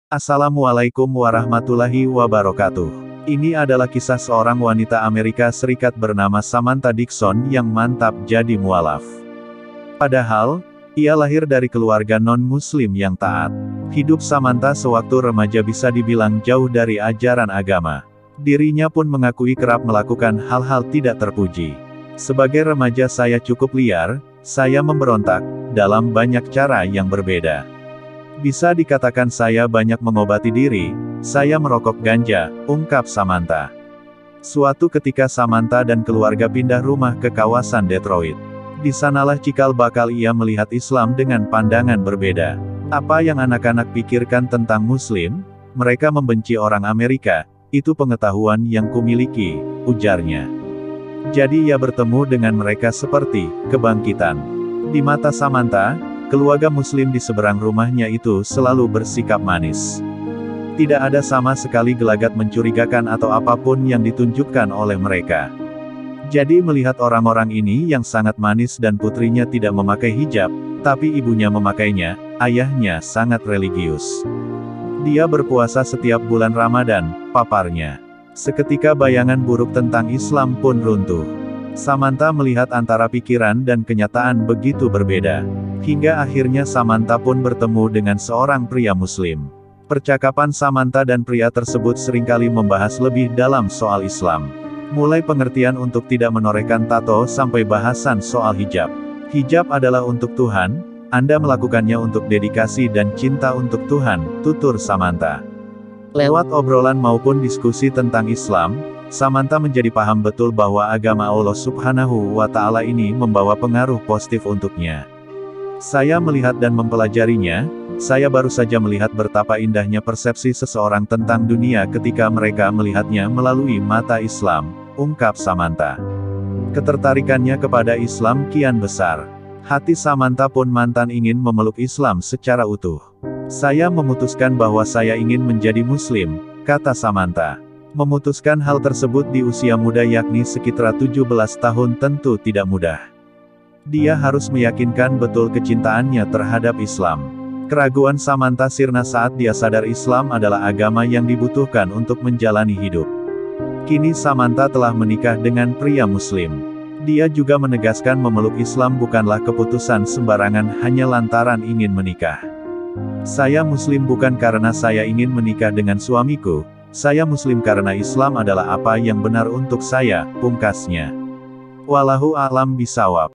Assalamualaikum warahmatullahi wabarakatuh. Ini adalah kisah seorang wanita Amerika Serikat bernama Samantha Dixon yang mantap jadi mualaf. Padahal, ia lahir dari keluarga non-muslim yang taat. Hidup Samantha sewaktu remaja bisa dibilang jauh dari ajaran agama. Dirinya pun mengakui kerap melakukan hal-hal tidak terpuji. Sebagai remaja saya cukup liar, saya memberontak, dalam banyak cara yang berbeda. Bisa dikatakan saya banyak mengobati diri, saya merokok ganja, ungkap Samantha. Suatu ketika Samantha dan keluarga pindah rumah ke kawasan Detroit. Di sanalah cikal bakal ia melihat Islam dengan pandangan berbeda. Apa yang anak-anak pikirkan tentang Muslim? Mereka membenci orang Amerika, itu pengetahuan yang kumiliki, ujarnya. Jadi ia bertemu dengan mereka seperti kebangkitan. Di mata Samantha, keluarga Muslim di seberang rumahnya itu selalu bersikap manis. Tidak ada sama sekali gelagat mencurigakan atau apapun yang ditunjukkan oleh mereka. Jadi melihat orang-orang ini yang sangat manis dan putrinya tidak memakai hijab, tapi ibunya memakainya, ayahnya sangat religius. Dia berpuasa setiap bulan Ramadan, paparnya. Seketika bayangan buruk tentang Islam pun runtuh. Samantha melihat antara pikiran dan kenyataan begitu berbeda. Hingga akhirnya Samantha pun bertemu dengan seorang pria Muslim. Percakapan Samantha dan pria tersebut seringkali membahas lebih dalam soal Islam. Mulai pengertian untuk tidak menorehkan tato sampai bahasan soal hijab. Hijab adalah untuk Tuhan, Anda melakukannya untuk dedikasi dan cinta untuk Tuhan, tutur Samantha. Lewat obrolan maupun diskusi tentang Islam, Samantha menjadi paham betul bahwa agama Allah Subhanahu wa Ta'ala ini membawa pengaruh positif untuknya. Saya melihat dan mempelajarinya, saya baru saja melihat betapa indahnya persepsi seseorang tentang dunia ketika mereka melihatnya melalui mata Islam, ungkap Samantha. Ketertarikannya kepada Islam kian besar. Hati Samantha pun mantan ingin memeluk Islam secara utuh. Saya memutuskan bahwa saya ingin menjadi Muslim, kata Samantha. Memutuskan hal tersebut di usia muda yakni sekitar 17 tahun tentu tidak mudah. Dia harus meyakinkan betul kecintaannya terhadap Islam. Keraguan Samantha sirna saat dia sadar Islam adalah agama yang dibutuhkan untuk menjalani hidup. Kini Samantha telah menikah dengan pria Muslim. Dia juga menegaskan memeluk Islam bukanlah keputusan sembarangan hanya lantaran ingin menikah. Saya Muslim bukan karena saya ingin menikah dengan suamiku, saya Muslim karena Islam adalah apa yang benar untuk saya, pungkasnya. Wallahu a'lam bishawab.